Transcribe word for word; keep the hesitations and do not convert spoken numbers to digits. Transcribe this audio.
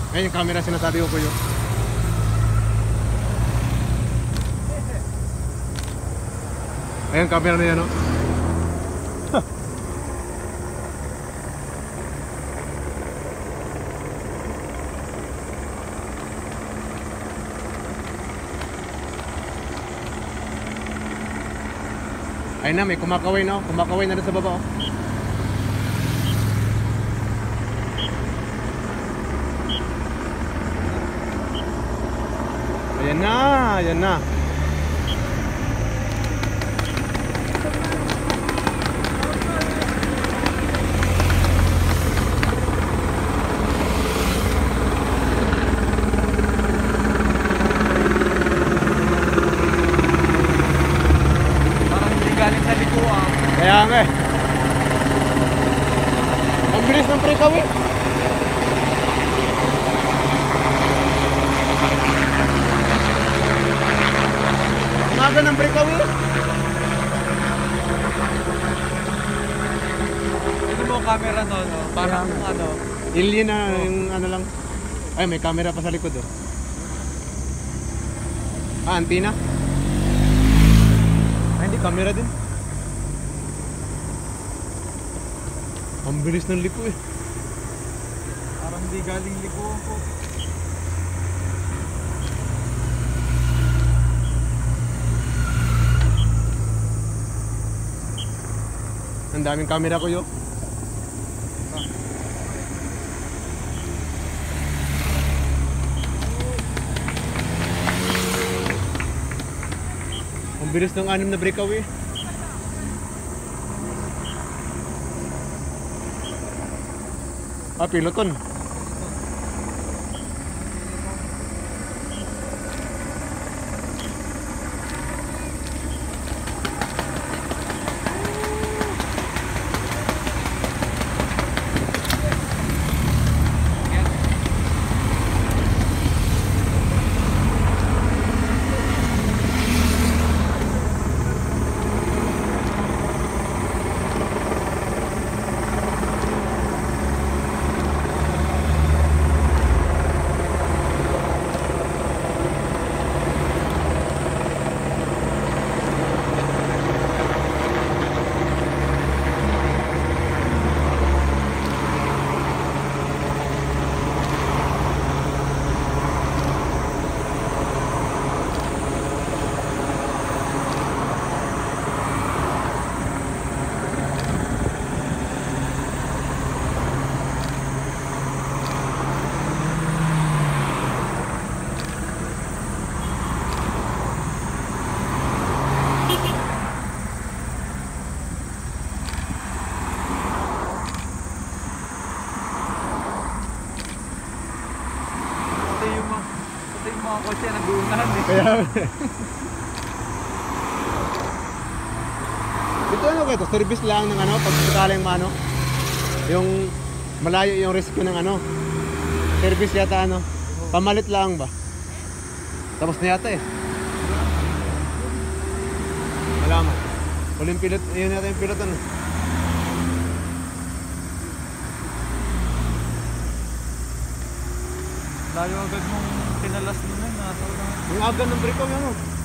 Ayun yung camera sinasabi ko po yun. Ayun camera na yan, no? Ayun na, may kumakaway na, oh. Kumakaway na rin sa baba, oh. Ayan na, ayan na. Parang hindi galing sa likuan. Kaya nga eh. Ang bilis ng breakaway. Ang aga ng breakaway. Ito mo camera no, no? Parang ano. Alien na yung ano lang. Ay, may camera pa sa likod, oh. Ah, antenna? Ay, hindi, camera din. Ang bilis ng liko eh. Parang hindi galing likuan po. Ang daming camera ko yun. Ang bilis ng anim na breakaway. Ah, piloton. mga kotse nag-uunahan eh. Kaya ito ano ba ito? Service lang ng ano? Pag sakaling ano? Yung malayo yung risk ng ano? Service yata ano? Pamalit lang ba? Tapos na yata eh. Malaman. Huling pilot, yun yata yung pilot ano? Layo agad mong tinalas mo na. Yung agad ng break ko ano?